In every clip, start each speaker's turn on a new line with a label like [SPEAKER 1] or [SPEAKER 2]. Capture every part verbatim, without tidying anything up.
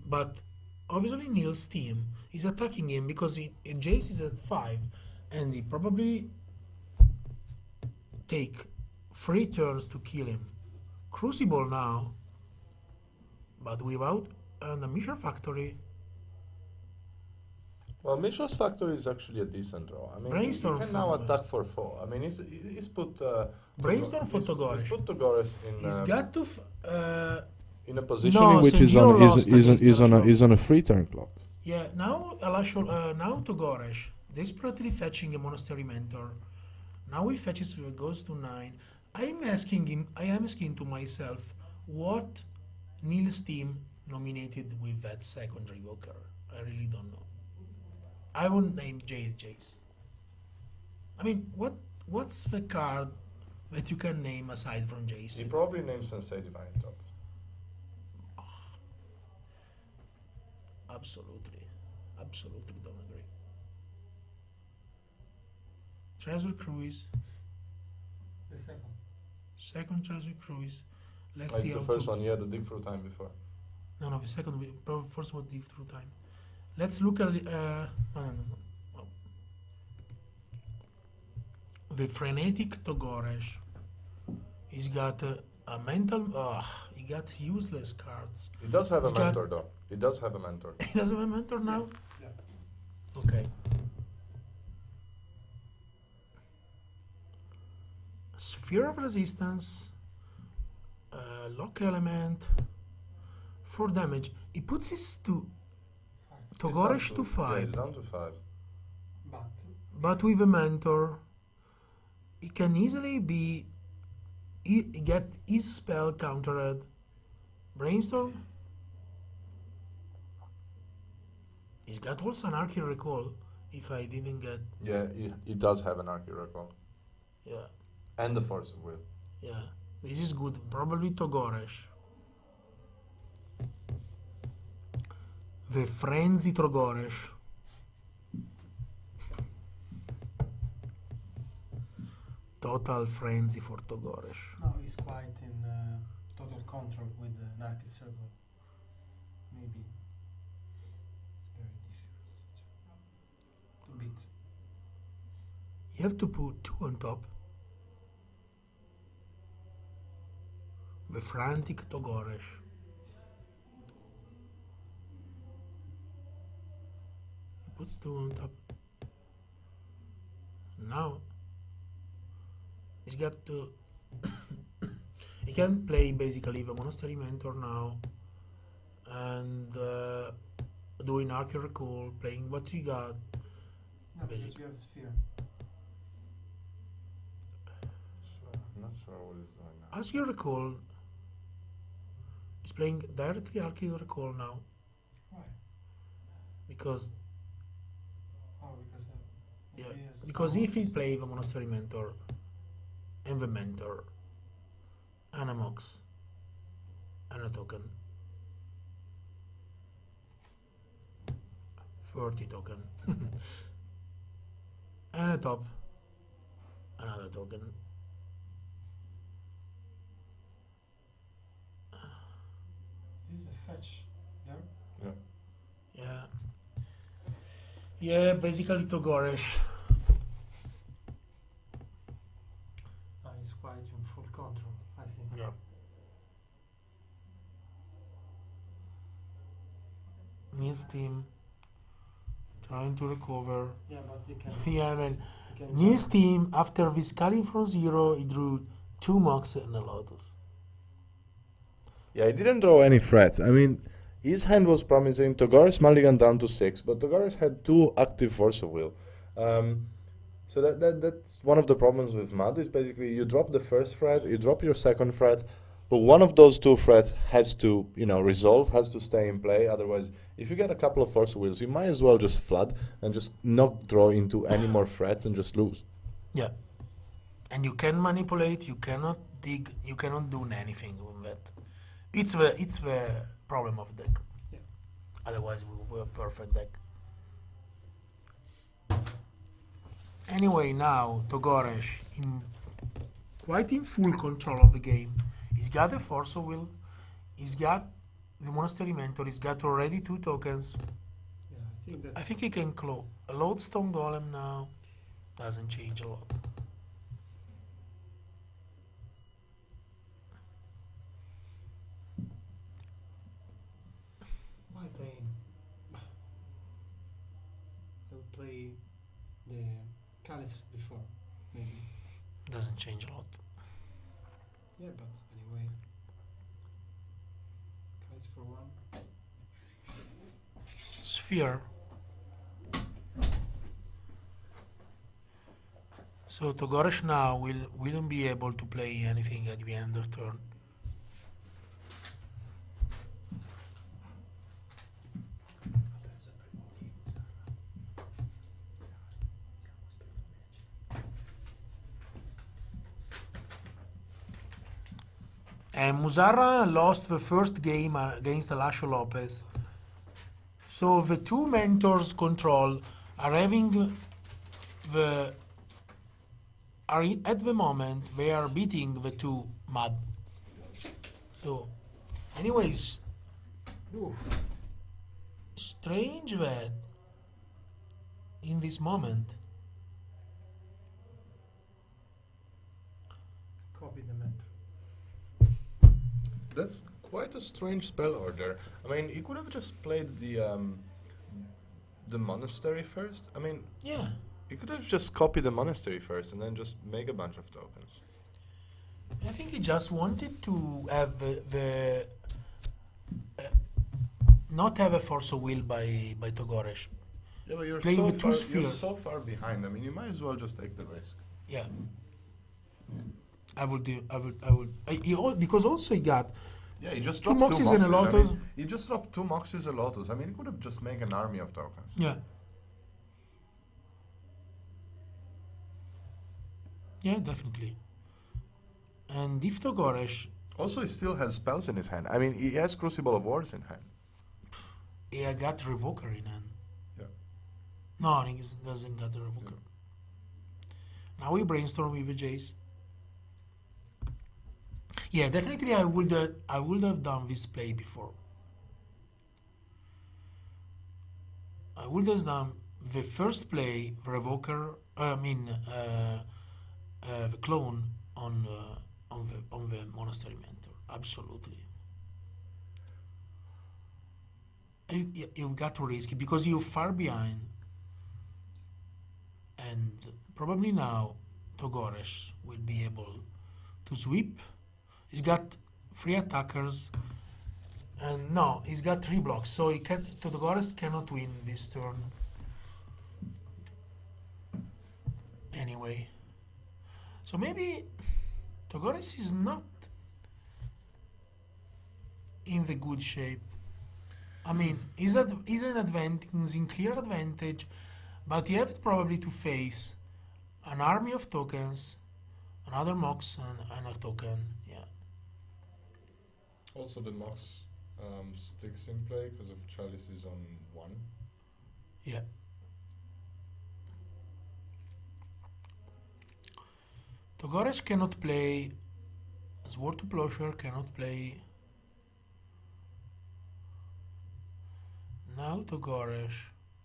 [SPEAKER 1] but obviously Neil's team is attacking him because he, Jace is at five, and he probably take three turns to kill him. Crucible now, but without an Amisha Factory.
[SPEAKER 2] Well, Mishra's Factory is actually a decent draw. I mean,
[SPEAKER 1] Brainstorm
[SPEAKER 2] he can now
[SPEAKER 1] from, uh,
[SPEAKER 2] attack for four. I mean, he's he's put uh,
[SPEAKER 1] Brainstorm for
[SPEAKER 2] he's,
[SPEAKER 1] Togoresh.
[SPEAKER 2] he's put Togoresh in
[SPEAKER 1] He's
[SPEAKER 2] um,
[SPEAKER 1] got to f uh,
[SPEAKER 2] in a position
[SPEAKER 1] No,
[SPEAKER 2] in which is
[SPEAKER 1] Senjiro
[SPEAKER 2] on is
[SPEAKER 1] lost
[SPEAKER 2] is on,
[SPEAKER 1] against
[SPEAKER 2] is on a
[SPEAKER 1] Alashol.
[SPEAKER 2] is on a free turn clock.
[SPEAKER 1] yeah, now Alashol, uh, now Togoresh desperately fetching a Monastery Mentor. Now he fetches, uh, goes to nine. I'm asking him, I am asking to myself, what Neil's team nominated with that second Revoker? I really don't know. I won't name Jace Jace. I mean, what what's the card that you can name aside from Jace?
[SPEAKER 2] He probably named Sensei Divine top.
[SPEAKER 1] Absolutely, absolutely don't agree. Treasure Cruise,
[SPEAKER 3] The second.
[SPEAKER 1] second Treasure Cruise. Let's
[SPEAKER 2] It's
[SPEAKER 1] see
[SPEAKER 2] the
[SPEAKER 1] how
[SPEAKER 2] first
[SPEAKER 1] to-
[SPEAKER 2] one. He had the dig through time before.
[SPEAKER 1] No, no, the second, we- pro- first was Deep Through Time. Let's look at the, uh, no, no, no, no. The Frenetic Togoresh. He's got uh, a mental, ugh, he got useless cards.
[SPEAKER 2] He does have
[SPEAKER 1] He's
[SPEAKER 2] a
[SPEAKER 1] got-
[SPEAKER 2] mentor, though. He does have a mentor.
[SPEAKER 1] He doesn't have a mentor now?
[SPEAKER 3] Yeah.
[SPEAKER 1] Okay. Sphere of Resistance, uh, Lock Element, for damage. He puts his to
[SPEAKER 3] Five.
[SPEAKER 2] He's down
[SPEAKER 1] Togoresh to
[SPEAKER 2] Yeah,
[SPEAKER 1] five,
[SPEAKER 2] he's down to five.
[SPEAKER 3] But
[SPEAKER 1] but with a mentor, he can easily be he get his spell countered. Brainstorm. He's got also an Arcane Recall. If I didn't get,
[SPEAKER 2] Yeah, he, he does have an Arcane Recall.
[SPEAKER 1] yeah,
[SPEAKER 2] And the Force of Will.
[SPEAKER 1] yeah, this is good. Probably Togoresh. The Frenzy Togoresh. Total frenzy for Togoresh.
[SPEAKER 3] now he's quite in uh, total control with the Narcid Circle. Maybe it's very difficult to beat.
[SPEAKER 1] You have to put two on top. The frantic Togoresh. He puts two on top. Now he's got to. He can play basically the Monastery Mentor now, and uh, doing Arcane Recall, playing what you got.
[SPEAKER 3] No, because
[SPEAKER 1] Basic.
[SPEAKER 3] you have Sphere.
[SPEAKER 2] So, I'm not sure what he's doing now.
[SPEAKER 1] Arcane Recall. He's playing directly Arcane Recall now
[SPEAKER 3] Why?
[SPEAKER 1] because
[SPEAKER 3] Oh, because uh,
[SPEAKER 1] yeah,
[SPEAKER 3] he has
[SPEAKER 1] because if he
[SPEAKER 3] summons.
[SPEAKER 1] play the Monastery Mentor and the Mentor and a Mox and a token, thirty token, and a top, another token.
[SPEAKER 3] This is a fetch there.
[SPEAKER 1] Yeah. Yeah, basically Togoresh.
[SPEAKER 3] Ah, he's quite in full control, I think.
[SPEAKER 1] Yeah. Neil's team trying to recover.
[SPEAKER 3] Yeah, but he can.
[SPEAKER 1] Yeah, man.
[SPEAKER 3] he can
[SPEAKER 1] Neil's
[SPEAKER 3] jump.
[SPEAKER 1] team, after Viscali from zero, he drew two Mox and a Lotus.
[SPEAKER 2] Yeah, he didn't draw any threats. I mean, his hand was promising. Togoresh Mulligan down to six, but Togoresh had two active Force of Will. Um, so that, that that's one of the problems with Mud is basically you drop the first threat, you drop your second threat, but one of those two threats has to, you know, resolve, has to stay in play. Otherwise, if you get a couple of Force of Wills, you might as well just flood and just not draw into any more threats and just lose.
[SPEAKER 1] Yeah. And you can manipulate, you cannot dig, you cannot do anything with that. It's the it's the problem of the deck.
[SPEAKER 3] Yeah.
[SPEAKER 1] Otherwise we were a perfect deck. Anyway, now Togoresh in quite in full control of the game. He's got the Force of Will, he's got the Monastery Mentor. He's got already two tokens.
[SPEAKER 3] Yeah, I think that
[SPEAKER 1] I think he can close. A Lodestone Golem now doesn't change a lot.
[SPEAKER 3] why playing? I'll play the Calice before, maybe.
[SPEAKER 1] Doesn't change a lot.
[SPEAKER 3] Yeah, but anyway. Calice for one.
[SPEAKER 1] Sphere. So Togoresh now will wouldn't be able to play anything at the end of turn. And Muzara lost the first game uh, against Alasho Lopez. So the two mentors control are having the are in- at the moment they are beating the two mad. So anyways,
[SPEAKER 3] Oof.
[SPEAKER 1] strange that in this moment
[SPEAKER 3] Copy the mentor.
[SPEAKER 2] That's quite a strange spell order. I mean, he could have just played the um, the monastery first. I mean,
[SPEAKER 1] yeah.
[SPEAKER 2] he could have just copied the monastery first and then just make a bunch of tokens.
[SPEAKER 1] I think he just wanted to have the, the uh, not have a force of will by by Togoresh.
[SPEAKER 2] Yeah, but you're
[SPEAKER 1] Playing
[SPEAKER 2] so
[SPEAKER 1] with two
[SPEAKER 2] far, you're
[SPEAKER 1] spheres.
[SPEAKER 2] so far behind. I mean, you might as well just take the risk.
[SPEAKER 1] Yeah. I would do. I would. I would. I, he, al- because also he got
[SPEAKER 2] Yeah, he just
[SPEAKER 1] two
[SPEAKER 2] dropped two
[SPEAKER 1] Moxies and a
[SPEAKER 2] Moxies. I
[SPEAKER 1] Lotus.
[SPEAKER 2] mean, he just dropped two Moxies and Lotus. I mean, he could have just made an army of tokens.
[SPEAKER 1] Yeah. Yeah, definitely. And if Togoresh,
[SPEAKER 2] Also, he still has spells in his hand. I mean, he has Crucible of Wars in hand.
[SPEAKER 1] he got Revoker in hand.
[SPEAKER 2] Yeah.
[SPEAKER 1] No, he is- doesn't got the Revoker. Now we brainstorm with the Jace. Yeah, definitely. I would. Uh, I would have done this play before. I would have done the first play, the Revoker. Uh, I mean, uh, uh, the clone on uh, on the on the Monastery Mentor. Absolutely. You, you- you've got to risk it because you're far behind, and probably now Togoresh will be able to sweep. He's got three attackers, and no, he's got three blocks, so he can. Togoresh cannot win this turn. Anyway, so maybe Togoresh is not in the good shape. I mean, he's, at, he's an advantage, he's in clear advantage, but he has probably to face an army of tokens, another Mox, and, and a token. Yeah.
[SPEAKER 2] Also, the Mox um, sticks in play because of Chalice is on one.
[SPEAKER 1] Yeah. Togoresh cannot play. Sword to Plowshare cannot play. Now Togoresh.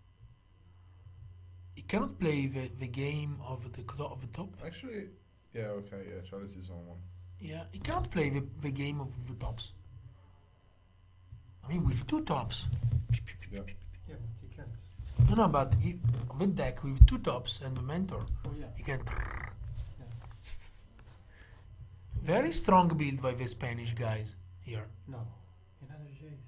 [SPEAKER 1] He cannot play the, the game of the clo- of the top.
[SPEAKER 2] Actually, yeah, okay, yeah, Chalice is on one.
[SPEAKER 1] Yeah, he cannot play the, the game of the tops. I mean, with two tops.
[SPEAKER 2] Yeah.
[SPEAKER 3] Yeah, but you can't.
[SPEAKER 1] No, no, but he, with deck with two tops and the mentor,
[SPEAKER 3] Oh yeah.
[SPEAKER 1] he can.
[SPEAKER 3] Yeah.
[SPEAKER 1] Very strong build by the Spanish guys here.
[SPEAKER 3] No. Another Jace.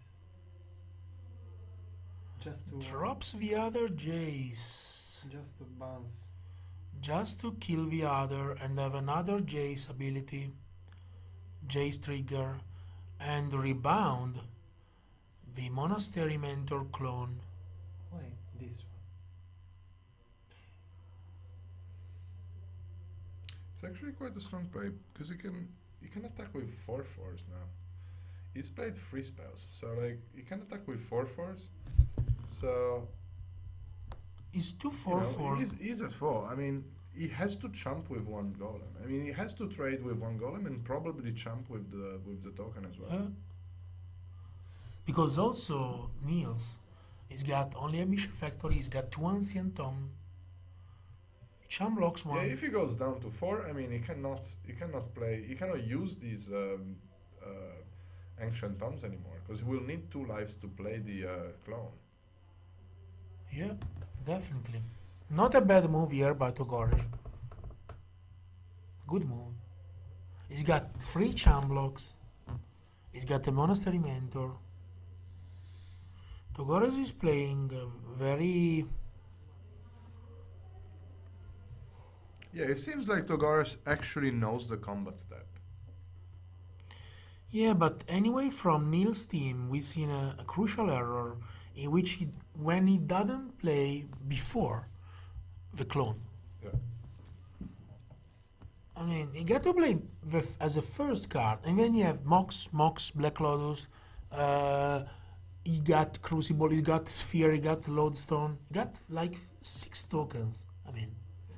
[SPEAKER 3] Just to
[SPEAKER 1] Drops the other Jace.
[SPEAKER 3] just to bounce.
[SPEAKER 1] Just to kill the other and have another Jace ability. Jace trigger. And rebound the Monastery Mentor clone.
[SPEAKER 3] Why this one?
[SPEAKER 2] It's actually quite a strong play because you can you can attack with four fours now. He's played three spells, so like you can attack with four fours. So
[SPEAKER 1] Is two
[SPEAKER 2] you
[SPEAKER 1] four
[SPEAKER 2] know,
[SPEAKER 1] four.
[SPEAKER 2] he's, he's at four. I mean, he has to chump with one golem. I mean, he has to trade with one golem and probably chump with the with the token as well.
[SPEAKER 1] Uh, Because also Niels, he's got only a mission factory. He's got two ancient tomb. Cham blocks one.
[SPEAKER 2] Yeah, if he goes down to four, I mean, he cannot, he cannot play, he cannot use these um, uh, ancient tombs anymore because he will need two lives to play the uh, clone.
[SPEAKER 1] Yeah, definitely. Not a bad move here by Togoresh. Good move. He's got three Cham blocks. He's got the Monastery Mentor. Togoresh is playing uh, very...
[SPEAKER 2] Yeah, it seems like Togoresh actually knows the combat step.
[SPEAKER 1] Yeah, but anyway, from Neil's team, we've seen a, a crucial error in which he, when he doesn't play before the clone.
[SPEAKER 2] Yeah.
[SPEAKER 1] I mean, he got to play with, as a first card, and then you have Mox, Mox, Black Lotus. Uh, he got Crucible, he got Sphere, he got Lodestone, he got like six tokens. I mean,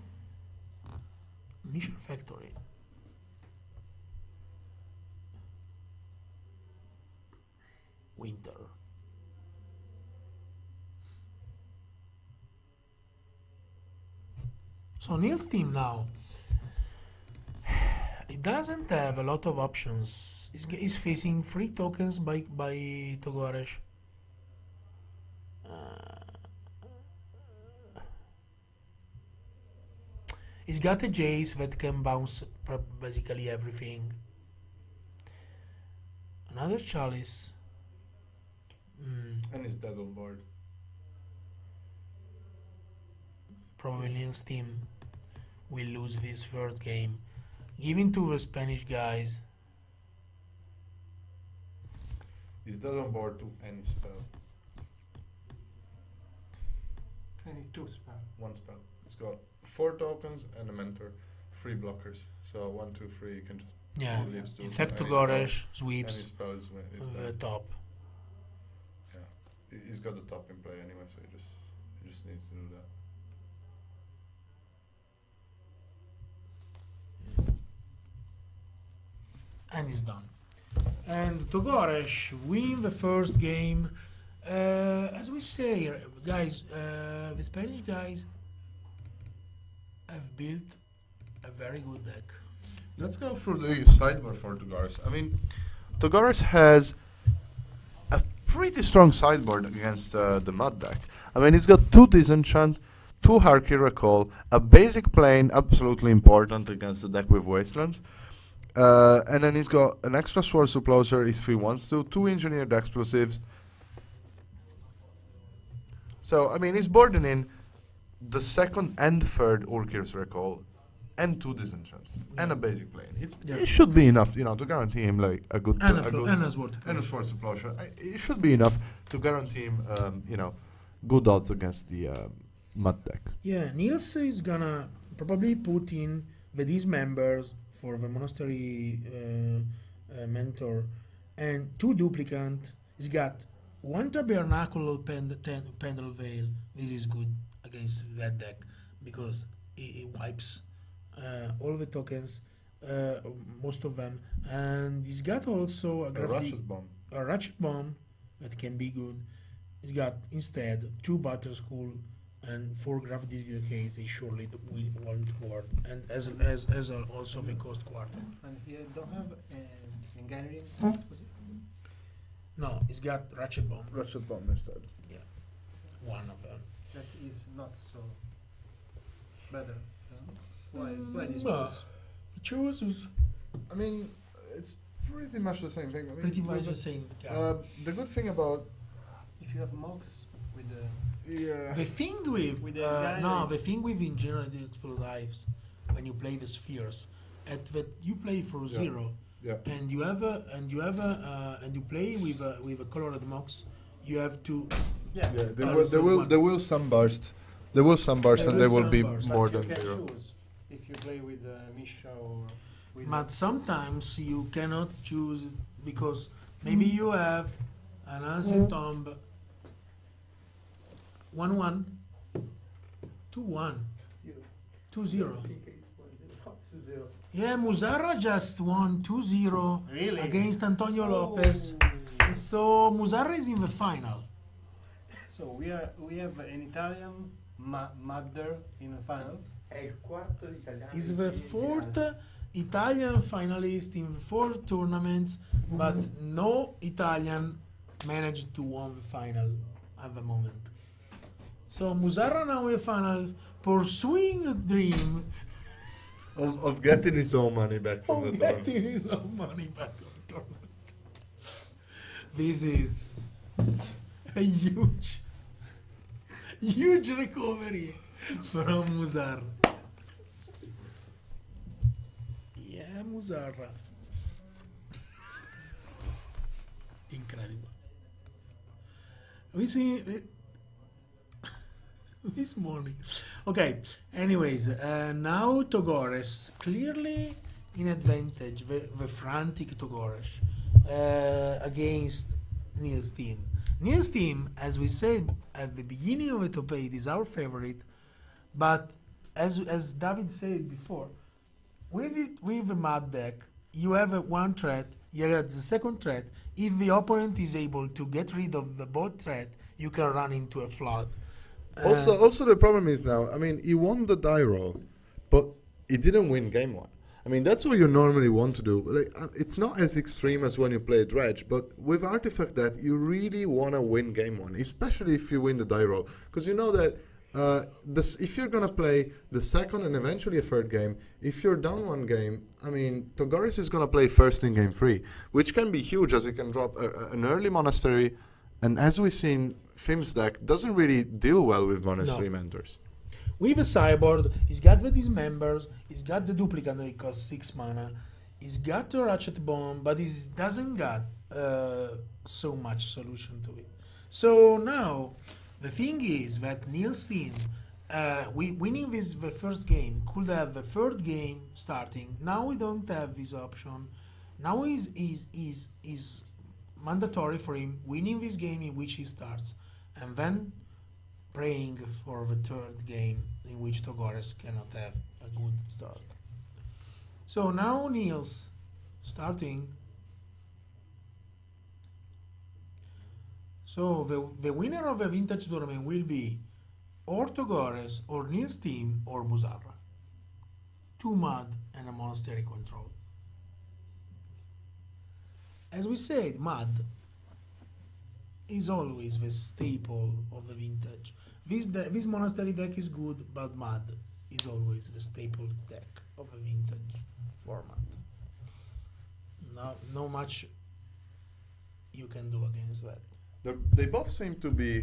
[SPEAKER 1] Mission Factory. Winter. So Neil's team now, it doesn't have a lot of options. He's, g- he's facing three tokens by by Togoresh. Uh, he's got a Jace that can bounce pr- basically everything. Another Chalice. Mm,
[SPEAKER 2] And he's dead on board.
[SPEAKER 1] probably Neil's team will lose this third game. Giving to the Spanish guys.
[SPEAKER 2] He's dead on board to any spell.
[SPEAKER 3] twenty-two spell.
[SPEAKER 2] One spell. He's got four tokens and a mentor, three blockers. So one, two, three. You can just
[SPEAKER 1] Yeah.
[SPEAKER 2] He leaves two
[SPEAKER 1] In fact,
[SPEAKER 2] any
[SPEAKER 1] Togoresh
[SPEAKER 2] spell-
[SPEAKER 1] sweeps
[SPEAKER 2] any spell is, wi- is
[SPEAKER 1] the
[SPEAKER 2] dead.
[SPEAKER 1] top.
[SPEAKER 2] He- He's got the top in play anyway, so he just he just needs to do that.
[SPEAKER 1] And it's done. And Togoresh win the first game. Uh, as we say, uh, guys, uh, the Spanish guys have built a very good deck.
[SPEAKER 2] Let's go through the sideboard for Togoresh. I mean, Togoresh has a pretty strong sideboard against uh, the Mud deck. I mean, he's got two Disenchant, two Harky Recall, a basic plane, absolutely important against the deck with Wastelands. Uh, and then he's got an extra Sword Supploser if he wants to, two Engineered Explosives. So, I mean, he's boarding in the second and third Urkir's Recall, and two Disenchants, and a basic plane. It's,
[SPEAKER 1] Yeah.
[SPEAKER 2] It should be enough, you know, to guarantee him like a good,
[SPEAKER 1] And
[SPEAKER 2] a
[SPEAKER 1] a,
[SPEAKER 2] good
[SPEAKER 1] and a sword.
[SPEAKER 2] and a Sword Supploser. I- It should be enough to guarantee him, um, you know, good odds against the um, Mud deck.
[SPEAKER 1] Yeah, Niels is gonna probably put in the dismembers for the monastery uh, uh, mentor and two duplicant. He's got one tabernacle pend- ten- pendle veil. This is good against that deck because it, it wipes uh, all the tokens, uh, most of them. And he's got also a,
[SPEAKER 2] A
[SPEAKER 1] gravity-
[SPEAKER 2] Ratchet Bomb.
[SPEAKER 1] a ratchet bomb that can be good. He's got instead two Butter School and four Gravity Decays. They surely d- will won't work. And as as as a, also the cost quarter.
[SPEAKER 3] And he don't have uh, Engineering exposition.
[SPEAKER 1] No, he's got ratchet bomb.
[SPEAKER 2] Ratchet Bomb instead.
[SPEAKER 1] One of them.
[SPEAKER 3] That is not so better. no? Why? Why this
[SPEAKER 1] Well,
[SPEAKER 3] choice?
[SPEAKER 1] He chooses
[SPEAKER 2] I mean, it's pretty much the same thing. I mean,
[SPEAKER 1] pretty much
[SPEAKER 2] the-
[SPEAKER 1] the same
[SPEAKER 2] Uh,
[SPEAKER 1] card.
[SPEAKER 2] the good thing about
[SPEAKER 3] If you have Mox with the
[SPEAKER 2] yeah,
[SPEAKER 1] The thing with,
[SPEAKER 3] With the
[SPEAKER 1] uh,
[SPEAKER 3] guy
[SPEAKER 1] no,
[SPEAKER 3] that-
[SPEAKER 1] the thing with in general the explosives when you play the spheres, at that you play for
[SPEAKER 2] Yeah.
[SPEAKER 1] zero,
[SPEAKER 2] yeah,
[SPEAKER 1] and you have a and you have a uh, and you play with a with a colored mox, you have to
[SPEAKER 3] yeah.
[SPEAKER 2] yeah. They
[SPEAKER 1] Uh,
[SPEAKER 2] will,
[SPEAKER 1] so
[SPEAKER 2] they will,
[SPEAKER 1] one-
[SPEAKER 2] they will sunburst. They will sunburst,
[SPEAKER 1] There
[SPEAKER 2] and
[SPEAKER 1] will
[SPEAKER 2] they will be
[SPEAKER 1] sunburst.
[SPEAKER 2] more
[SPEAKER 3] But
[SPEAKER 2] than
[SPEAKER 3] you can
[SPEAKER 2] zero.
[SPEAKER 3] choose if you play with uh, Misha or with
[SPEAKER 1] But sometimes you cannot choose it because maybe you have an ancient tomb one one two one two zero. Yeah, Muzara just won two zero
[SPEAKER 3] really
[SPEAKER 1] against Antonio Lopez.
[SPEAKER 3] Oh,
[SPEAKER 1] so Musarra is in the final.
[SPEAKER 3] So we are we have an Italian ma- mother in the final.
[SPEAKER 4] È il quarto italiano.
[SPEAKER 1] Is
[SPEAKER 4] in
[SPEAKER 1] the
[SPEAKER 4] finale.
[SPEAKER 1] fourth Italian finalist in four tournaments, but no Italian managed to win the final at the moment. So Musarra now in the finals, pursuing a dream
[SPEAKER 2] Of, of getting his own money back from
[SPEAKER 1] of
[SPEAKER 2] the tournament.
[SPEAKER 1] getting his own money back on the tournament. This is a huge, huge recovery from Musarra. Yeah, Musarra. Incredible. We see it this morning. Okay, anyways, uh, now Togores clearly in advantage, the, the frantic Togores uh, against Neil's team. Neil's team, as we said at the beginning of the top eight, is our favorite, but as as David said before, with it, with the mud deck, you have a one threat, you have the second threat. If the opponent is able to get rid of the both threat, you can run into a flood.
[SPEAKER 2] Also,
[SPEAKER 1] Uh,
[SPEAKER 2] also the problem is now. I mean, he won the die roll, but he didn't win game one. I mean, that's what you normally want to do. Like, uh, it's not as extreme as when you play Dredge, but with Artifact that you really want to win game one, especially if you win the die roll, because you know that uh, this, if you're gonna play the second and eventually a third game, if you're down one game, I mean, Togoris is gonna play first in game three, which can be huge as he can drop a, a, an early monastery, and as we've seen, Fim's deck doesn't really deal well with monastery
[SPEAKER 1] No.
[SPEAKER 2] mentors.
[SPEAKER 1] With a sideboard, he's got the dismembers, he's got the duplicate that costs six mana, he's got the ratchet bomb, but he doesn't got uh, so much solution to it. So now, the thing is that Neil's team, uh, we winning this the first game, could have the third game starting. Now we don't have this option. Now is is is is mandatory for him winning this game in which he starts, and then praying for the third game in which Togores cannot have a good start. So now Niels starting. So the, the winner of the vintage tournament will be or Togores or Niels team or Musarra. Two mud and a monastery control. As we said, mud is always the staple of the vintage. This de- this monastery deck is good, but mud is always the staple deck of a vintage format. No, no much you can do against that.
[SPEAKER 2] They're, they both seem to be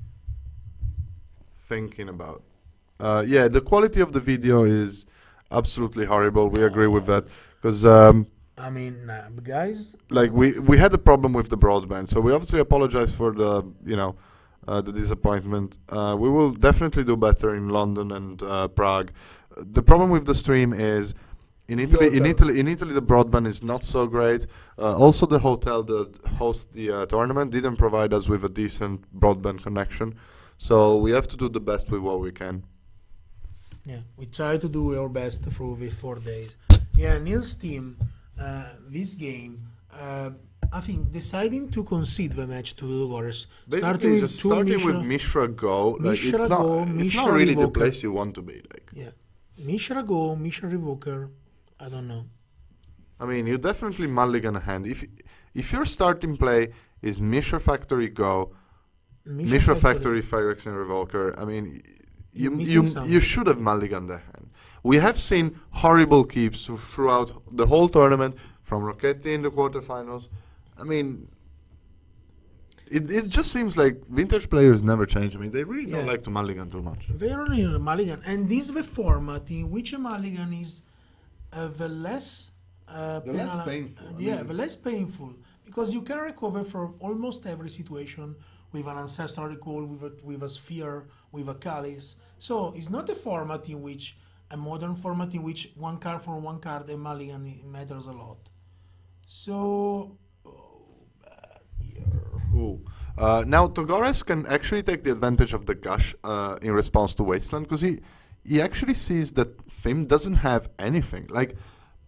[SPEAKER 2] thinking about. Uh, yeah, the quality of the video is absolutely horrible. We agree with that because, um,
[SPEAKER 1] I mean, nah, guys,
[SPEAKER 2] like, we we had a problem with the broadband, so we obviously apologize for the you know uh, the disappointment. Uh, we will definitely do better in London and uh, Prague. The problem with the stream is. In Italy, in
[SPEAKER 1] hotel.
[SPEAKER 2] Italy, in Italy, the broadband is not so great. Uh, also, the hotel that hosts the uh, tournament didn't provide us with a decent broadband connection, so we have to do the best with what we can.
[SPEAKER 1] yeah, we try to do our best through the four days. Yeah, Neil's team, uh, this game, uh, I think deciding to concede the match to Togores.
[SPEAKER 2] Basically, just
[SPEAKER 1] two
[SPEAKER 2] starting
[SPEAKER 1] Mishra-
[SPEAKER 2] with Mishra Go, like
[SPEAKER 1] Mishra
[SPEAKER 2] it's not,
[SPEAKER 1] Go,
[SPEAKER 2] it's
[SPEAKER 1] Mishra
[SPEAKER 2] not really the
[SPEAKER 1] Revoker.
[SPEAKER 2] place you want to be. Like,
[SPEAKER 1] Yeah, Mishra Go, Mishra Revoker. I don't know.
[SPEAKER 2] I mean, you definitely mulligan a hand. If if your starting play is Mishra Factory Go, Mishra Factory Phyrex and Revoker, I mean,
[SPEAKER 1] You're
[SPEAKER 2] you
[SPEAKER 1] missing
[SPEAKER 2] you
[SPEAKER 1] something.
[SPEAKER 2] you should have mulliganed the hand. We have seen horrible keeps thro- throughout the whole tournament, from Rocchetti in the quarterfinals. I mean, it it just seems like vintage players never change. I mean, they really don't
[SPEAKER 1] Yeah.
[SPEAKER 2] like to mulligan too much.
[SPEAKER 1] Very a mulligan, and this is the format in which a mulligan is uh, the less uh,
[SPEAKER 2] The less
[SPEAKER 1] penal-
[SPEAKER 2] painful,
[SPEAKER 1] uh,
[SPEAKER 2] I
[SPEAKER 1] yeah,
[SPEAKER 2] mean-
[SPEAKER 1] the less painful, because you can recover from almost every situation with an ancestral recall, with a, with a sphere, with a calice. So it's not a format in which a modern format in which one card from one card a mulligan i- matters a lot. So. Oh, bad here.
[SPEAKER 2] Ooh. Uh, now Togores can actually take the advantage of the gush uh, in response to Wasteland because he he actually sees that Fim doesn't have anything. Like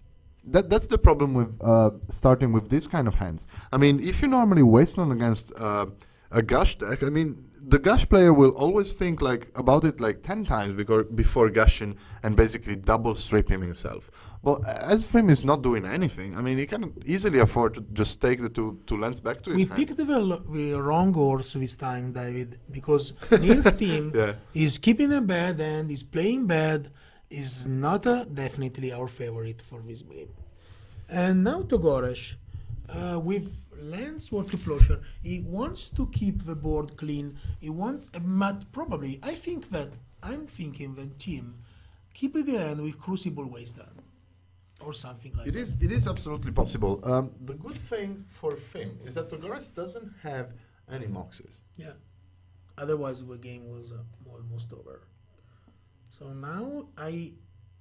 [SPEAKER 2] that that's the problem with uh, starting with this kind of hands. I mean, if you normally wasteland against uh, a Gush deck, I mean, the Gush player will always think like about it like ten times because before gushing and basically double stripping himself. Well, as Fim is not doing anything, I mean, he can easily afford to just take the two two lands back to his
[SPEAKER 1] We
[SPEAKER 2] hand.
[SPEAKER 1] picked the, l- the wrong horse this time, David, because Neil's team
[SPEAKER 2] Yeah.
[SPEAKER 1] is keeping a bad and is playing bad, is not uh, definitely our favorite for this game. And now Togoresh, uh, with Landsword to Plowshare, he wants to keep the board clean. He wants, uh, but probably, I think that, I'm thinking that team keep the hand with Crucible Wasteland or something like
[SPEAKER 2] It
[SPEAKER 1] that.
[SPEAKER 2] is it is absolutely possible. Um, the good thing for Fim is that Togoras doesn't have any Moxes.
[SPEAKER 1] Yeah. Otherwise, the game was uh, almost over. So now I,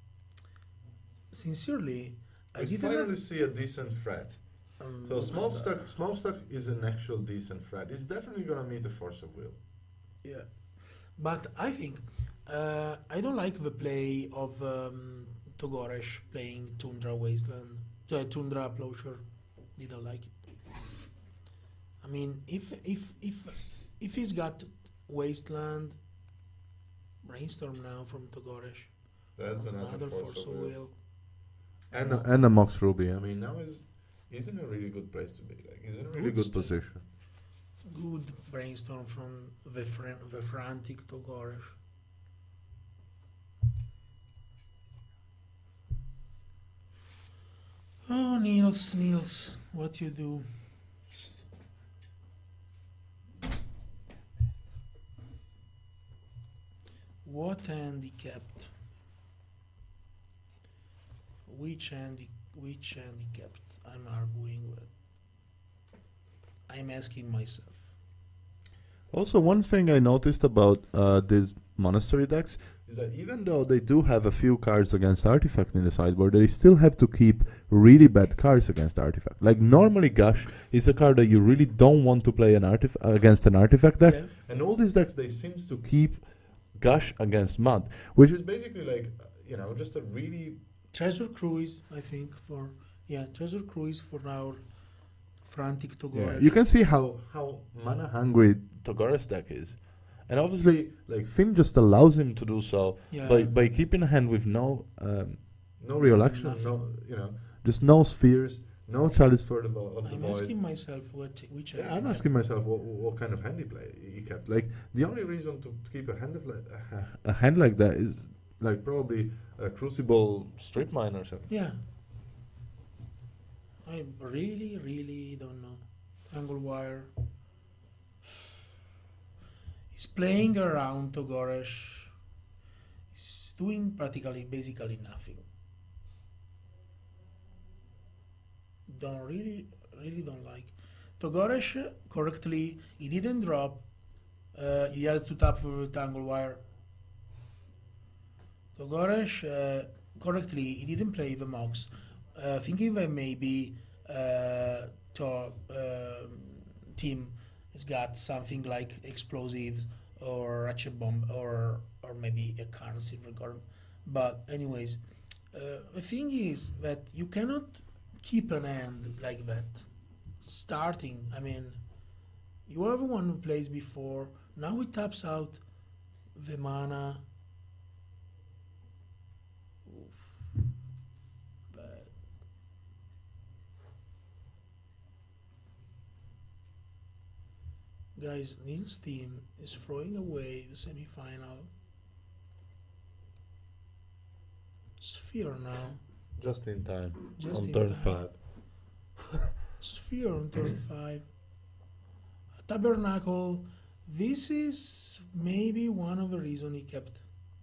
[SPEAKER 1] sincerely, I
[SPEAKER 2] We
[SPEAKER 1] didn't.
[SPEAKER 2] finally see a decent threat.
[SPEAKER 1] um,
[SPEAKER 2] So Smokestack, Smokestack is an actual decent threat. It's definitely gonna meet a Force of Will.
[SPEAKER 1] Yeah, but I think uh, I don't like the play of um, Togoresh playing Tundra Wasteland, uh, Tundra Plowshare. Didn't like it. I mean, if if if if he's got Wasteland, Brainstorm now from Togoresh,
[SPEAKER 2] That's
[SPEAKER 1] another Force of Will.
[SPEAKER 2] And a, and a Mox Ruby. I mean, now he's he's in a really good place to be. Like he's in a really
[SPEAKER 1] Good
[SPEAKER 2] good
[SPEAKER 1] state.
[SPEAKER 2] position.
[SPEAKER 1] Good Brainstorm from the, fran- the frantic Togoresh. Oh, Niels, Niels, what you do? What handicapped? Which handi- which handicapped? I'm arguing with. I'm asking myself.
[SPEAKER 2] Also, one thing I noticed about uh, these monastery decks is that even though they do have a few cards against artifact in the sideboard, they still have to keep really bad cards against artifact. Like normally, Gush is a card that you really don't want to play an artif- against an artifact deck,
[SPEAKER 1] Yeah.
[SPEAKER 2] and all these decks they seems to keep Gush against Mud, which is basically like uh, you know just a really
[SPEAKER 1] Treasure Cruise, I think, for yeah, Treasure Cruise for our frantic
[SPEAKER 2] yeah.
[SPEAKER 1] Togoresh.
[SPEAKER 2] You can see how how mana hungry Togore's deck is. And obviously, like Fim just allows him to do so
[SPEAKER 1] yeah.
[SPEAKER 2] by by keeping a hand with no um, no real action,
[SPEAKER 1] Nothing.
[SPEAKER 2] no you know, just no spheres, no chalice for the vo- of the
[SPEAKER 1] I'm
[SPEAKER 2] void.
[SPEAKER 1] asking myself what which
[SPEAKER 2] Yeah,
[SPEAKER 1] hand
[SPEAKER 2] I'm
[SPEAKER 1] I-
[SPEAKER 2] asking myself what, what kind of hand he play he kept. Like the only reason to, to keep a hand of like, a hand like that is like probably a Crucible Strip Mine or something.
[SPEAKER 1] Yeah. I really, really don't know. Angle Wire. He's playing around Togoresh. He's doing practically, basically nothing. Don't really, really don't like. Togoresh uh, correctly, he didn't drop. Uh, he has to tap for Tangle Wire. Togoresh uh, correctly, he didn't play the Mox, uh, thinking that maybe uh, to, uh, team has got something like explosives or ratchet bomb or or maybe a Karn Silvergorn. But anyways, uh, the thing is that you cannot keep an hand like that. Starting, I mean, you have one who plays before. Now he taps out the mana. Oof. Bad. Guys, Neil's team is throwing away the semi-final. Sphere now.
[SPEAKER 2] Just in time.
[SPEAKER 1] Just
[SPEAKER 2] on
[SPEAKER 1] in
[SPEAKER 2] turn
[SPEAKER 1] time.
[SPEAKER 2] five.
[SPEAKER 1] Sphere on turn five. Tabernacle. This is maybe one of the reasons he kept.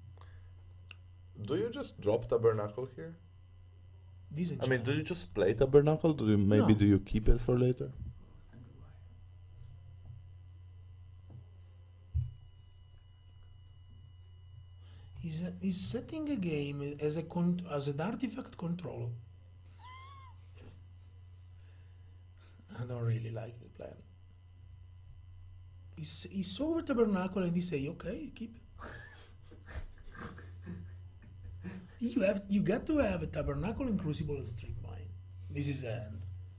[SPEAKER 2] Do you just drop Tabernacle here?
[SPEAKER 1] Decent
[SPEAKER 2] I mean,
[SPEAKER 1] chance.
[SPEAKER 2] do you just play Tabernacle? Do you maybe
[SPEAKER 1] No.
[SPEAKER 2] do you keep it for later?
[SPEAKER 1] He's, he's setting a game as a con- as an artifact control. I don't really like the plan. He, s- he saw the tabernacle and he say, okay, keep it. You have you got to have a tabernacle and crucible and strip mine. This is end.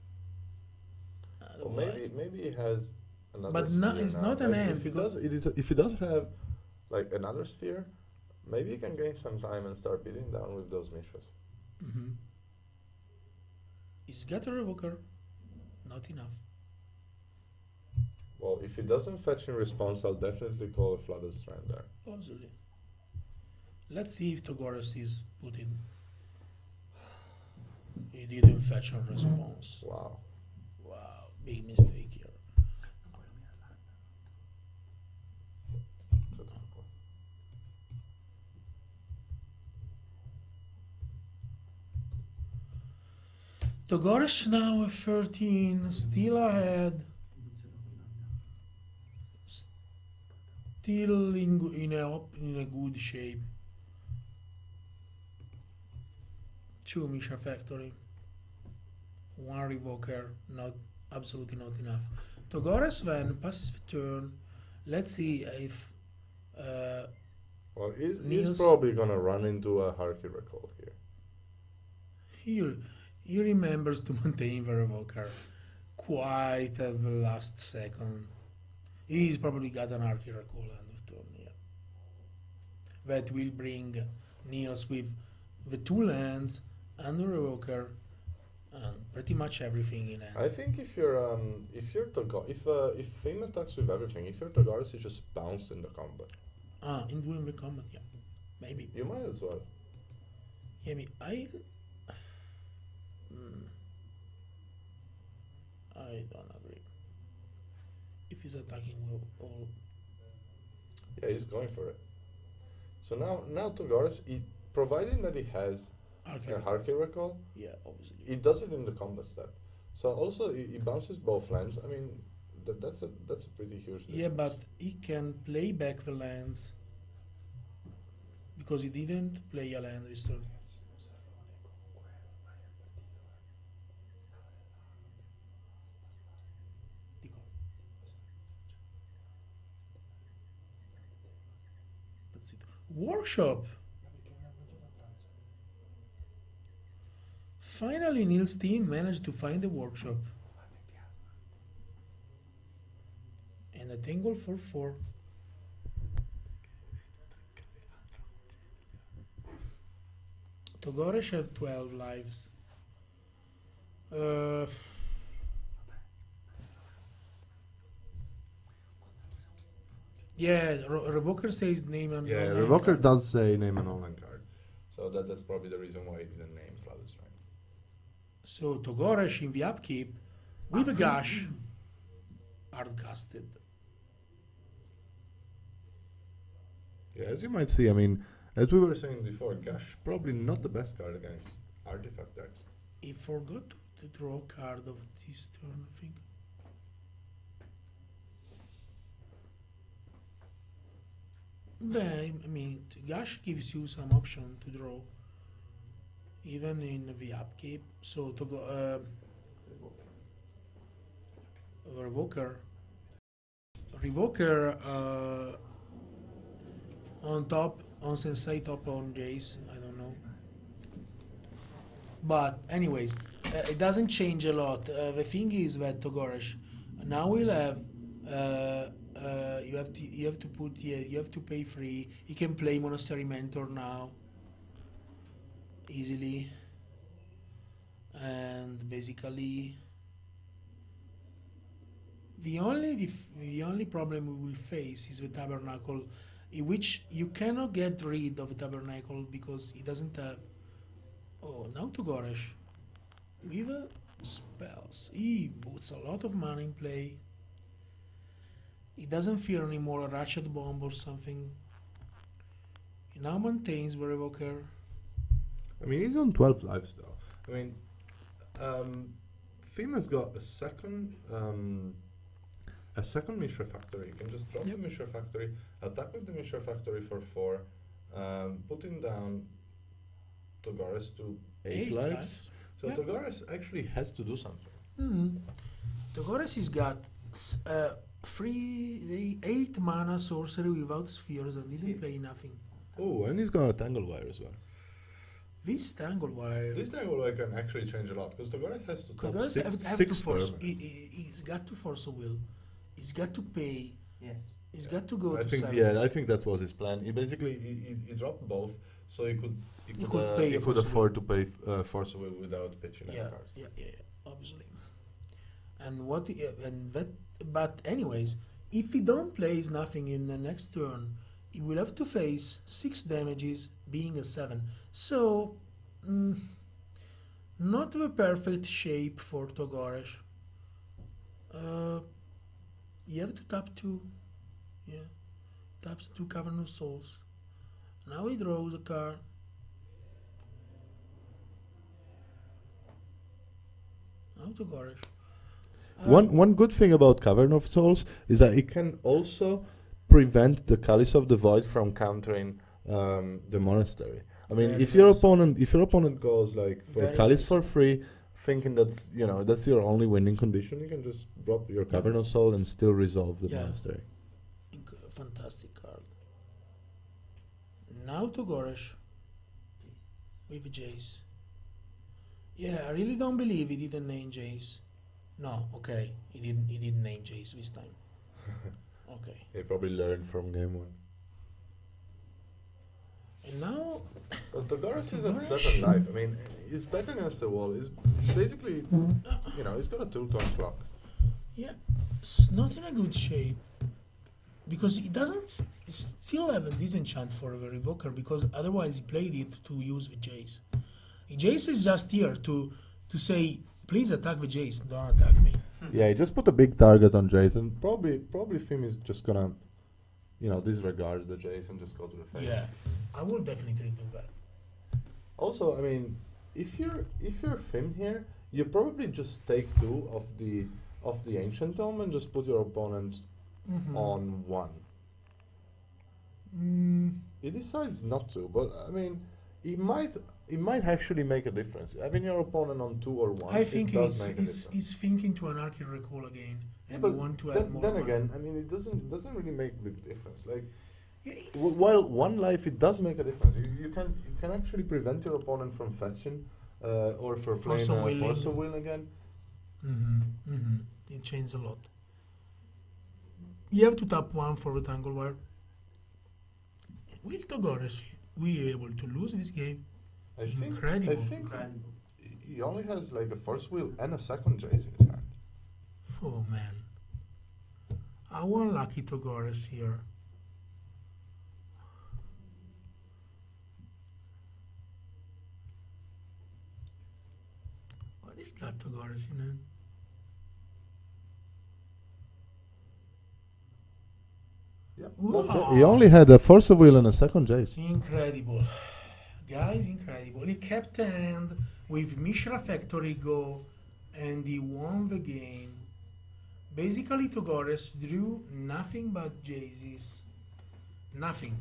[SPEAKER 2] Or maybe maybe he has another.
[SPEAKER 1] But no-
[SPEAKER 2] sphere
[SPEAKER 1] it's
[SPEAKER 2] now.
[SPEAKER 1] not an
[SPEAKER 2] Like,
[SPEAKER 1] end,
[SPEAKER 2] If he
[SPEAKER 1] because-
[SPEAKER 2] does, it is. If he does have like another sphere, maybe he can gain some time and start beating down with those Mishras.
[SPEAKER 1] Mm-hmm. He's got a revoker. Not enough.
[SPEAKER 2] Well, if he doesn't fetch in response, I'll definitely call a flooded strand there.
[SPEAKER 1] Possibly. Let's see if Togoras is put in. He didn't fetch on response.
[SPEAKER 2] Wow.
[SPEAKER 1] Wow, big mistake here.
[SPEAKER 2] That's a good point.
[SPEAKER 1] Togoras now at thirteen, still ahead. Still in, go- in, a, op- in a good shape. Two Misha Factory. One Revoker, not absolutely not enough. Togoras then passes the turn. Let's see if uh,
[SPEAKER 2] Well, he's,
[SPEAKER 1] Niels-
[SPEAKER 2] he's probably gonna run into a Harky recall here.
[SPEAKER 1] Here, he remembers to maintain the revoker quite at the last second. He's probably got an archy recall end of turn here. That will bring Niels with the two lands and the revoker and pretty much everything in hand.
[SPEAKER 2] I think if you're um if you're Togo if uh, if Fame attacks with everything, if you're Togaris, you just bounce in the combat.
[SPEAKER 1] Ah, in doing the combat, yeah. Maybe.
[SPEAKER 2] You might as well.
[SPEAKER 1] Yeah, me, I. Hmm. I don't agree. If he's attacking with all.
[SPEAKER 2] Yeah, he's going for it. So now now Togaris, he, providing that he has
[SPEAKER 1] Archy
[SPEAKER 2] a
[SPEAKER 1] recall.
[SPEAKER 2] Harky recall,
[SPEAKER 1] Yeah, obviously.
[SPEAKER 2] he does it in the combat step. So also he, he bounces both lands. I mean, that, that's a that's a pretty huge.
[SPEAKER 1] Yeah,
[SPEAKER 2] difference.
[SPEAKER 1] but he can play back the lands because he didn't play a land this turn. That's it. Workshop. Finally, Neil's team managed to find a workshop. And a tangle for four. Togoresh have twelve lives. Uh, yeah, Re- Revoker says name and
[SPEAKER 2] Yeah,
[SPEAKER 1] non-name
[SPEAKER 2] Revoker
[SPEAKER 1] card.
[SPEAKER 2] does say name an online card. So that, that's probably the reason why he didn't name Flooded Strand.
[SPEAKER 1] So Togoresh in the upkeep with a gush hard casted.
[SPEAKER 2] Yeah, as you might see, I mean, as we were saying before, Gash probably not the best card against artifact decks.
[SPEAKER 1] He forgot to draw a card of this turn, I think. But, I mean, Gash gives you some option to draw, even in the upkeep. So to go, uh, Revoker, Revoker uh, on top, on Sensei top on Jace. I don't know. But anyways, uh, it doesn't change a lot. Uh, the thing is that Togoresh now we'll have uh, uh, you have to you have to put yeah, you have to pay free. You can play Monastery Mentor now easily, and basically the only dif- the only problem we will face is the Tabernacle, in which you cannot get rid of the Tabernacle because it doesn't have. Oh, now Togoresh with uh, spells. He puts a lot of money in play. He doesn't fear anymore a Ratchet Bomb or something. He now maintains the Revoker.
[SPEAKER 2] I mean, he's on twelve lives though. I mean, um, Theme has got a second, um, a second Mishra Factory. You can just drop
[SPEAKER 1] Yep.
[SPEAKER 2] the Mishra Factory, attack with the Mishra Factory for four, um, putting down Togaris to eight,
[SPEAKER 1] Eight
[SPEAKER 2] lives.
[SPEAKER 1] lives.
[SPEAKER 2] So
[SPEAKER 1] Yep.
[SPEAKER 2] Togaris actually has to do something.
[SPEAKER 1] Mm. Togoresh has got s- uh, three, the eight mana sorcery without spheres and didn't
[SPEAKER 4] Sphere.
[SPEAKER 1] play nothing.
[SPEAKER 2] Oh, and he's got a Tangle Wire as well.
[SPEAKER 1] This Tanglewire.
[SPEAKER 2] This tangle I can actually change a lot because Togaris has to top
[SPEAKER 1] Togaris
[SPEAKER 2] six,
[SPEAKER 1] have, have
[SPEAKER 2] six
[SPEAKER 1] to force.
[SPEAKER 2] permanents.
[SPEAKER 1] He, he, he's got to force a will. He's got to pay.
[SPEAKER 3] Yes.
[SPEAKER 1] He's
[SPEAKER 2] Yeah.
[SPEAKER 1] got to go
[SPEAKER 2] I
[SPEAKER 1] to
[SPEAKER 2] think
[SPEAKER 1] seven.
[SPEAKER 2] yeah, I think that was his plan. He basically he, he, he dropped both, so he could he
[SPEAKER 1] He
[SPEAKER 2] could,
[SPEAKER 1] could
[SPEAKER 2] uh,
[SPEAKER 1] pay
[SPEAKER 2] he
[SPEAKER 1] a
[SPEAKER 2] could
[SPEAKER 1] Force of
[SPEAKER 2] afford to pay uh, Force of Will without pitching any
[SPEAKER 1] Yeah,
[SPEAKER 2] cards.
[SPEAKER 1] yeah, yeah, yeah, obviously. And what? he- uh, and that. But anyways, if he don't plays nothing in the next turn, he will have to face six damages, being a seven. So, mm, not the perfect shape for Togares. Uh, you have to tap two. Yeah, taps two Cavernous Souls. Now he draws a card. Now Togares. Uh,
[SPEAKER 2] One one good thing about Cavern of Souls is that it can also prevent the Chalice of the Void from countering um, the monastery. I mean,
[SPEAKER 1] Very
[SPEAKER 2] if your
[SPEAKER 1] nice.
[SPEAKER 2] opponent if your opponent goes like for
[SPEAKER 1] Very
[SPEAKER 2] Chalice
[SPEAKER 1] nice.
[SPEAKER 2] for free, thinking that's you know that's your only winning condition, you can just drop your Cavern of Soul and still resolve the
[SPEAKER 1] Yeah.
[SPEAKER 2] monastery.
[SPEAKER 1] Inc- Fantastic card. Now Togares with Jace. Yeah, I really don't believe he didn't name Jace. No, okay, he didn't. He didn't name Jace this time. Okay,
[SPEAKER 2] He probably learned from game one.
[SPEAKER 1] and now
[SPEAKER 2] But Togaris is at
[SPEAKER 1] Togares?
[SPEAKER 2] seven life. I mean, he's back against the wall. He's basically, you know, he's got a two-tone clock.
[SPEAKER 1] yeah, it's not in a good shape because he doesn't st- still have a disenchant for the Revoker because otherwise he played it to use the Jace. Jace is just here to to say, please attack the Jace, don't attack me.
[SPEAKER 2] Yeah, he just put a big target on Jason. Probably, probably Fim is just gonna, you know, disregard the Jace and just go to the face.
[SPEAKER 1] Yeah, I will definitely do that.
[SPEAKER 2] Also, I mean, if you're if you're Fim here, you probably just take two of the of the Ancient Tome and just put your opponent
[SPEAKER 1] Mhm.
[SPEAKER 2] on one.
[SPEAKER 1] Mm,
[SPEAKER 2] He decides not to, but I mean, he might it might actually make a difference. Having your opponent on two or one,
[SPEAKER 1] I
[SPEAKER 2] it
[SPEAKER 1] think
[SPEAKER 2] does
[SPEAKER 1] it's,
[SPEAKER 2] make a
[SPEAKER 1] it's,
[SPEAKER 2] difference.
[SPEAKER 1] it's thinking to anarchy recall again,
[SPEAKER 2] Yeah,
[SPEAKER 1] and
[SPEAKER 2] but
[SPEAKER 1] you want to add
[SPEAKER 2] then,
[SPEAKER 1] more.
[SPEAKER 2] then
[SPEAKER 1] money.
[SPEAKER 2] again, I mean, it doesn't doesn't really make a big difference. Like,
[SPEAKER 1] Yeah,
[SPEAKER 2] w-
[SPEAKER 1] it's-
[SPEAKER 2] while one life, it does make a difference. You, you can you can actually prevent your opponent from fetching, uh, or for
[SPEAKER 1] Force
[SPEAKER 2] playing
[SPEAKER 1] of
[SPEAKER 2] uh,
[SPEAKER 1] Willing.
[SPEAKER 2] Force of Will again.
[SPEAKER 1] Mhm, mhm. It changes a lot. You have to tap one for the tangle wire. Will Togares we able to lose this game?
[SPEAKER 2] I think I
[SPEAKER 1] Incredible.
[SPEAKER 2] think
[SPEAKER 4] Incredible.
[SPEAKER 2] he only has like a Force Will and a second Jace in his hand.
[SPEAKER 1] Oh man. How unlucky Togares here. What is got Togares in it?
[SPEAKER 2] Yeah,
[SPEAKER 1] Wow.
[SPEAKER 2] that's it. He only had a Force of Will and a second Jace.
[SPEAKER 1] Incredible. Guys, incredible. He kept hand with Mishra Factory go and he won the game. Basically, Togares drew nothing but Jaces. Nothing.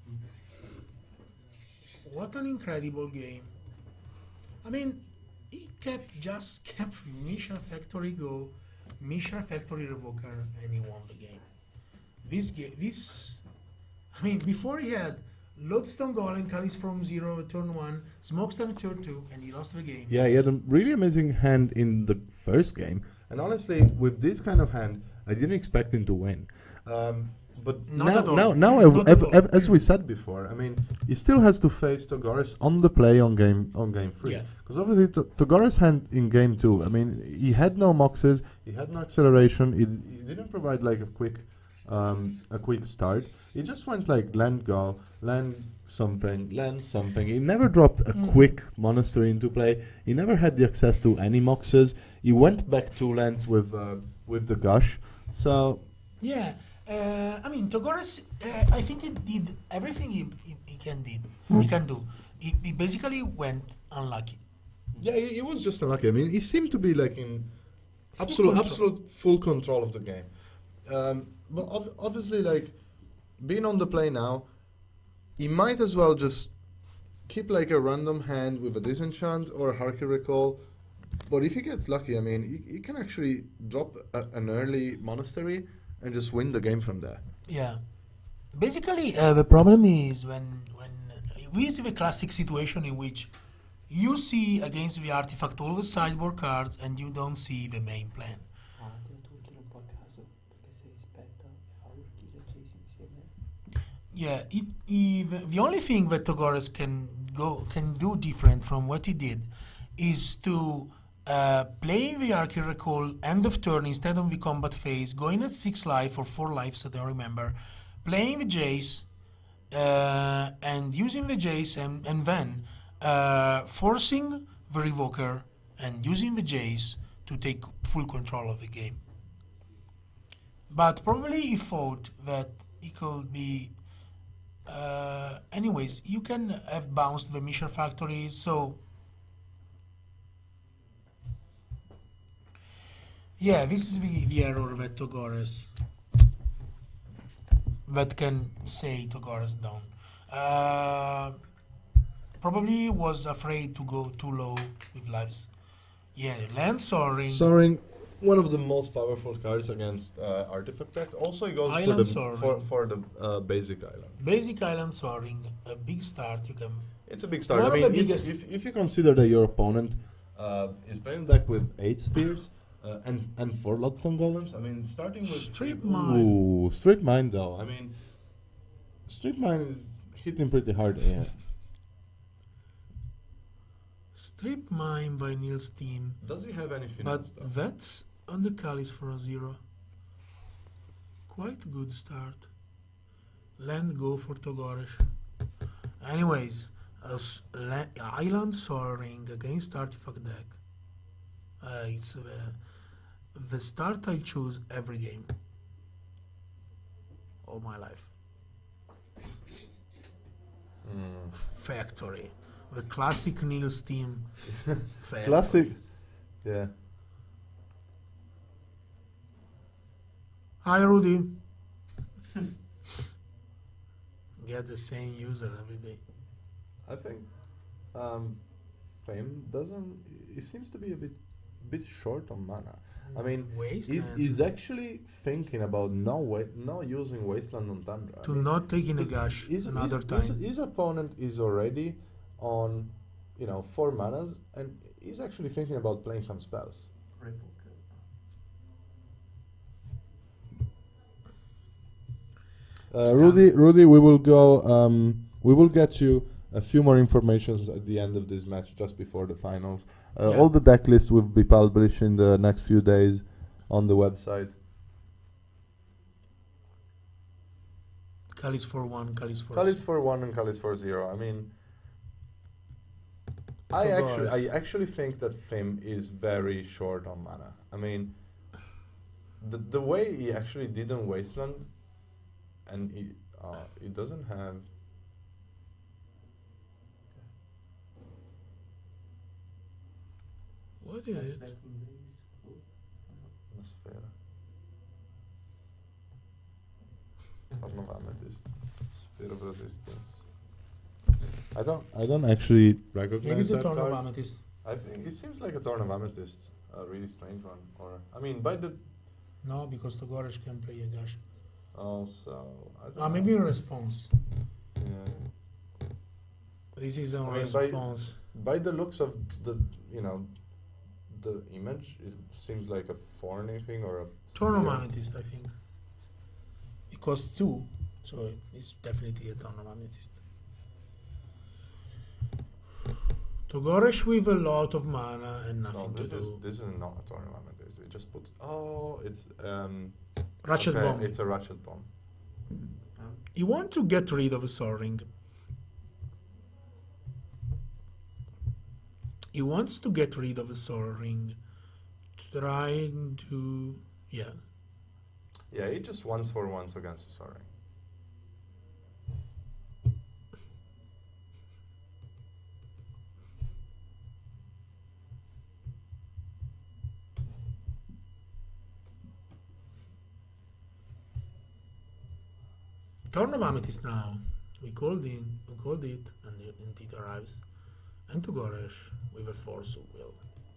[SPEAKER 1] What an incredible game. I mean, he kept just kept Mishra Factory go, Mishra Factory Revoker, and he won the game. This game, this, I mean, before he had Lodestone Golem, Chalice from zero, turn one, Smokestamp turn two, and he lost the game.
[SPEAKER 2] Yeah, he had a really amazing hand in the first game. And honestly, with this kind of hand, I didn't expect him to win. Um, but
[SPEAKER 1] Not
[SPEAKER 2] now,
[SPEAKER 1] at all.
[SPEAKER 2] now, now,
[SPEAKER 1] Not
[SPEAKER 2] ev-
[SPEAKER 1] at
[SPEAKER 2] ev-
[SPEAKER 1] all.
[SPEAKER 2] as we said before, I mean, he still has to face Togares on the play on game on game three.
[SPEAKER 1] Yeah.
[SPEAKER 2] Because obviously, T- Togares' hand in game two, I mean, he had no moxes, he had no acceleration, he, d- he didn't provide like a quick, um, a quick start. He just went like land go, land something, land something. He never dropped a
[SPEAKER 1] Mhm.
[SPEAKER 2] quick monastery into play. He never had the access to any moxes. He went back two lands with uh, with the gush. So
[SPEAKER 1] Yeah, uh, I mean, Togares, uh, I think he did everything he, he, he can did. He can do. He, he basically went unlucky.
[SPEAKER 2] yeah, he, he was just unlucky. I mean, he seemed to be like in
[SPEAKER 1] Full
[SPEAKER 2] absolute
[SPEAKER 1] control.
[SPEAKER 2] absolute full control of the game. Um, but ob- obviously, like being on the play now, he might as well just keep like a random hand with a disenchant or a Harky Recall. But if he gets lucky, I mean, he, he can actually drop a, an early monastery and just win the game from there.
[SPEAKER 1] Yeah. Basically, uh, the problem is when when uh, we see the classic situation in which You see against the artifact all the sideboard cards and you don't see the main plan.
[SPEAKER 4] Ah, te lo toolkit un po' a caso, perché se aspetta e fa Urkil e Jace insieme.
[SPEAKER 1] Yeah, it, he, the, the only thing that Togores can go can do different from what he did is to uh, play the Arcane Recall end of turn instead of the combat phase, going at six life or four lives, I don't remember, playing the Jace uh, and using the Jace and, and then uh, forcing the Revoker and using the Jace to take full control of the game. But probably he thought that he could be Uh, anyways, you can have bounced the mission factory, so yeah, this is the, the error that Togores that can say Togores down. Uh, probably was afraid to go too low with lives. Yeah, land soaring.
[SPEAKER 2] Soaring, one of the most powerful cards against uh, artifact deck. Also, it goes for
[SPEAKER 1] Island
[SPEAKER 2] the
[SPEAKER 1] Soaring.
[SPEAKER 2] for, for the uh, basic island.
[SPEAKER 1] Basic island soaring, a big start. You can.
[SPEAKER 2] It's a big start.
[SPEAKER 1] One
[SPEAKER 2] I
[SPEAKER 1] of
[SPEAKER 2] mean,
[SPEAKER 1] the
[SPEAKER 2] if,
[SPEAKER 1] biggest-
[SPEAKER 2] if, if you consider that your opponent uh, is playing a deck with eight spheres uh, and and four Lodestone Golems, I mean, starting with
[SPEAKER 1] Strip
[SPEAKER 2] Ooh,
[SPEAKER 1] Mine.
[SPEAKER 2] Strip Mine though. I mean, Strip Mine is hitting pretty hard. Yeah.
[SPEAKER 1] Strip Mine by Neil's team.
[SPEAKER 2] Does he have anything
[SPEAKER 1] But
[SPEAKER 2] else though?
[SPEAKER 1] that's on the Calis for a zero. Quite a good start. Land go for Togores. Anyways, as la- Island Soaring against Artifact deck. Uh, it's uh, the start I choose every game. All my life.
[SPEAKER 2] Mm.
[SPEAKER 1] Factory. The classic Neil's team. Factory.
[SPEAKER 2] Classic. Yeah.
[SPEAKER 1] Hi, Rudy. Get the same user every day.
[SPEAKER 2] I think um, Fame doesn't. He seems to be a bit, bit short on mana. I mean, he's,
[SPEAKER 1] Wasteland.
[SPEAKER 2] he's actually thinking about no wa- not using Wasteland on Tundra. I
[SPEAKER 1] to
[SPEAKER 2] mean,
[SPEAKER 1] not take in a
[SPEAKER 2] his-
[SPEAKER 1] gash
[SPEAKER 2] his,
[SPEAKER 1] another
[SPEAKER 2] his,
[SPEAKER 1] time.
[SPEAKER 2] His, his opponent is already on, you know, four manas, and he's actually thinking about playing some spells.
[SPEAKER 4] Revoker.
[SPEAKER 2] Uh, Rudy, Rudy, we will go. Um, we will get you a few more informations at the end of this match, just before the finals. Uh,
[SPEAKER 1] Yeah.
[SPEAKER 2] All the deck list will be published in the next few days on the website.
[SPEAKER 1] Calis for one, Calis for
[SPEAKER 2] Calis for one and Calis for zero. I mean, I actually, I
[SPEAKER 1] Tavares.
[SPEAKER 2] actually think that Fim is very short on mana. I mean, the the way he actually did on Wasteland, and he uh, he doesn't have.
[SPEAKER 1] What is it?
[SPEAKER 4] Betting raise. Cool.
[SPEAKER 2] Una sfera. Torno amethyst. Sphere of resistance. I don't. I don't actually recognize
[SPEAKER 1] Maybe it's a
[SPEAKER 2] that
[SPEAKER 1] Torn of
[SPEAKER 2] card.
[SPEAKER 1] Amethyst.
[SPEAKER 2] I think it seems like a Torn of Amethyst, a really strange one. Or I mean, by the
[SPEAKER 1] No, because Togores can play a gash.
[SPEAKER 2] also. I don't
[SPEAKER 1] Ah,
[SPEAKER 2] know.
[SPEAKER 1] maybe a response.
[SPEAKER 2] Yeah.
[SPEAKER 1] This is a
[SPEAKER 2] I mean, by-
[SPEAKER 1] response.
[SPEAKER 2] By the looks of the, you know, the image, it seems like a thorny thing or a.
[SPEAKER 1] Torn of
[SPEAKER 2] spear.
[SPEAKER 1] Amethyst, I think. It costs two, so it's definitely a Torn of Amethyst. Togores with a lot of mana and
[SPEAKER 2] No,
[SPEAKER 1] nothing
[SPEAKER 2] this
[SPEAKER 1] to
[SPEAKER 2] is
[SPEAKER 1] do.
[SPEAKER 2] this is not a Torn of Amethyst. It just put. Oh, it's um.
[SPEAKER 1] Ratchet
[SPEAKER 2] okay,
[SPEAKER 1] Bomb.
[SPEAKER 2] It's a Ratchet Bomb.
[SPEAKER 4] Um,
[SPEAKER 1] You want to get rid of a Soaring. He wants to get rid of a Soaring. Trying to. Yeah.
[SPEAKER 2] Yeah, it just once for once against the Soaring.
[SPEAKER 1] Torn of Amethyst now. We called in, we called it, and it, and it arrives. And Togores with a force of will.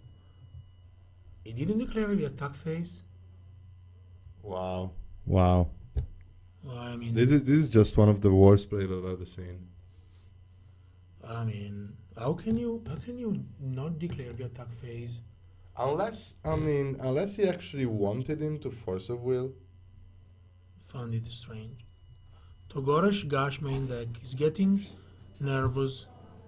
[SPEAKER 1] He didn't declare the attack phase.
[SPEAKER 2] Wow. Wow.
[SPEAKER 1] Well, I mean,
[SPEAKER 2] This is this is just one of the worst plays I've ever seen.
[SPEAKER 1] I mean, How can you how can you not declare the attack phase?
[SPEAKER 2] Unless, I mean, unless he actually wanted him to force of will.
[SPEAKER 1] Found it strange. Togoresh Gash main deck is getting nervous.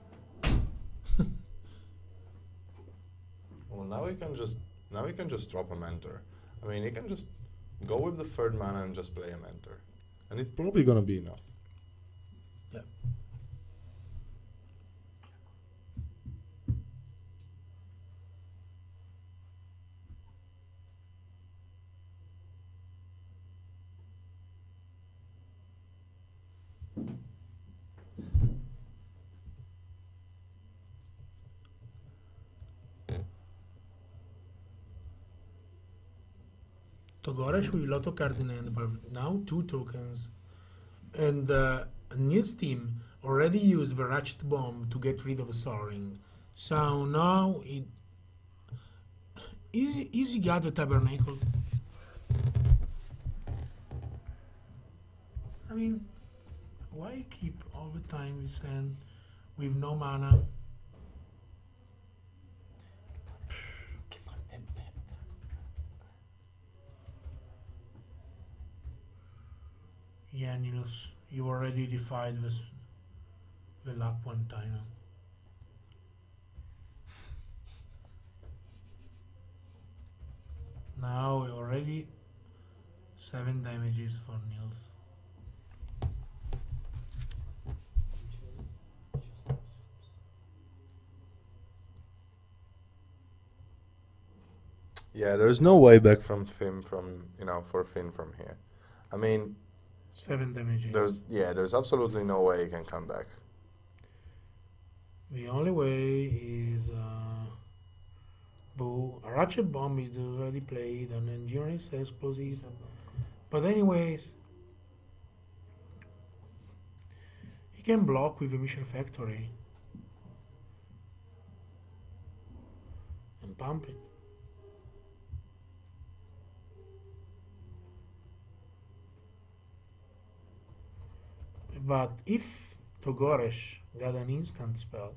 [SPEAKER 2] Well, now he can just now he can just drop a mentor. I mean, he can just go with the third mana and just play a mentor, and it's probably gonna be enough.
[SPEAKER 1] Yeah. Togoresh with a lot of cards in hand, but now two tokens. And uh, Nils team already used the Ratchet Bomb to get rid of Soaring. So now it easy easy got the Tabernacle. I mean, why keep all the time with sand with no mana? Yeah, Nils, you already defied this the luck one time. Now already seven damages for Nils.
[SPEAKER 2] Yeah, there's no way back from Finn from you know for Finn from here. I mean,
[SPEAKER 1] Seven damages.
[SPEAKER 2] there's yeah, there's absolutely no way he can come back.
[SPEAKER 1] The only way is uh, Boo. A Ratchet Bomb is already played, an Engineering Explosive. But anyways, he can block with a Mission Factory and pump it. But if Togoresh got an instant spell,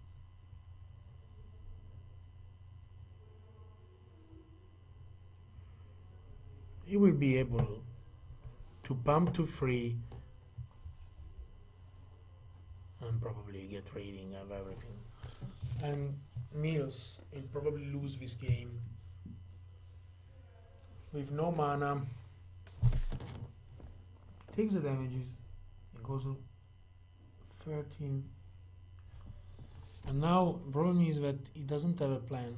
[SPEAKER 1] he will be able to pump to free and probably get raiding of everything. And Nils will probably lose this game with no mana. Takes the damages. It goes to thirteen. And now problem is that he doesn't have a plan.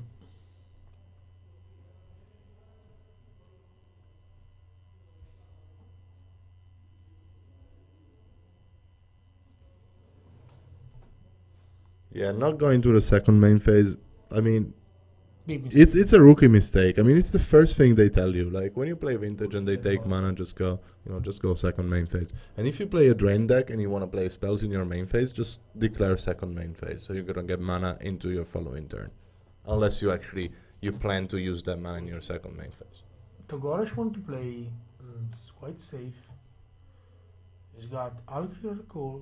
[SPEAKER 2] Yeah, not going to the second main phase. I mean,
[SPEAKER 1] Big mistake.
[SPEAKER 2] it's it's a rookie mistake. I mean, it's the first thing they tell you. Like when you play vintage and they take mana, just go, you know, just go second main phase. And if you play a drain deck and you want to play spells in your main phase, just declare second main phase, so you're gonna get mana into your following turn, unless you actually you plan to use that mana in your second main phase.
[SPEAKER 1] Togoresh want to play mm, it's quite safe. He's got Alcure Recall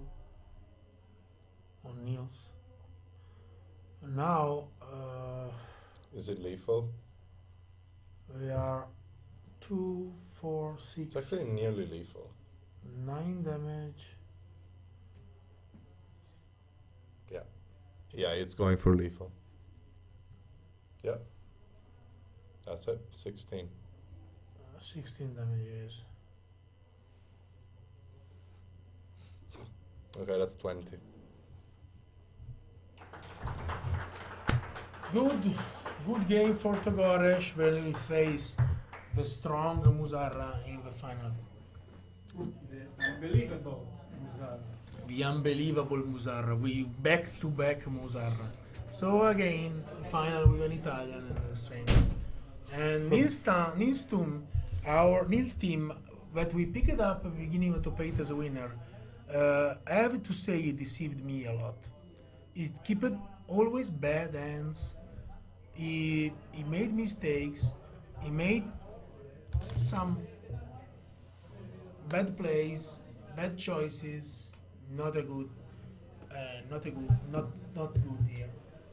[SPEAKER 1] on Nils. And now uh,
[SPEAKER 2] Is it lethal?
[SPEAKER 1] we are two, four, six,
[SPEAKER 2] It's actually nearly lethal.
[SPEAKER 1] nine damage.
[SPEAKER 2] Yeah, it's going for lethal. Yeah. That's it. sixteen.
[SPEAKER 1] Uh, sixteen damages.
[SPEAKER 2] Okay, that's twenty.
[SPEAKER 1] Good, good game for Togoresh. Will he face the strong Musarra in the final?
[SPEAKER 3] The unbelievable Muzara.
[SPEAKER 1] The unbelievable Musarra. We back to back Musarra. So again, final with an Italian and a stranger. And Nils, ta- Nils Tum, our Nils team that we picked up at the beginning of Top eight as a winner, uh, I have to say it deceived me a lot. It kept always bad hands. He, he made mistakes. He made some bad plays, bad choices. Not a good. uh, not a good, not not good here.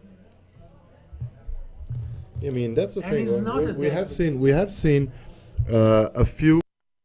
[SPEAKER 2] I mean, that's the
[SPEAKER 1] And
[SPEAKER 2] thing.
[SPEAKER 1] it's
[SPEAKER 2] uh,
[SPEAKER 1] not
[SPEAKER 2] we,
[SPEAKER 1] a
[SPEAKER 2] we have
[SPEAKER 1] deficit.
[SPEAKER 2] seen we have seen uh, a few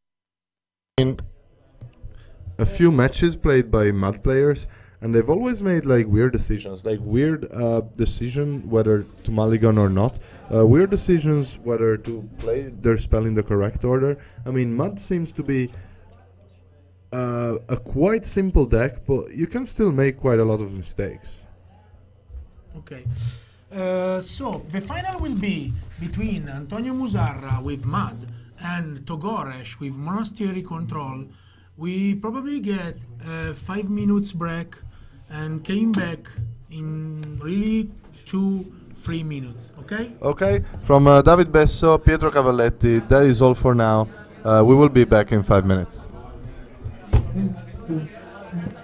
[SPEAKER 2] a few matches played by mud players, and they've always made like weird decisions, like weird uh, decision whether to mulligan or not, uh, weird decisions whether to play their spell in the correct order. I mean, mud seems to be uh, a quite simple deck, but you can still make quite a lot of mistakes.
[SPEAKER 1] Okay. Uh, so the final will be between Antonio Musarra with Mud and Togoresh with Monastery Control. We probably get a five minutes break and came back in really two, three minutes. Okay?
[SPEAKER 2] Okay, from uh, David Besso, Pietro Cavalletti, that is all for now. Uh, we will be back in five minutes.
[SPEAKER 1] Mm.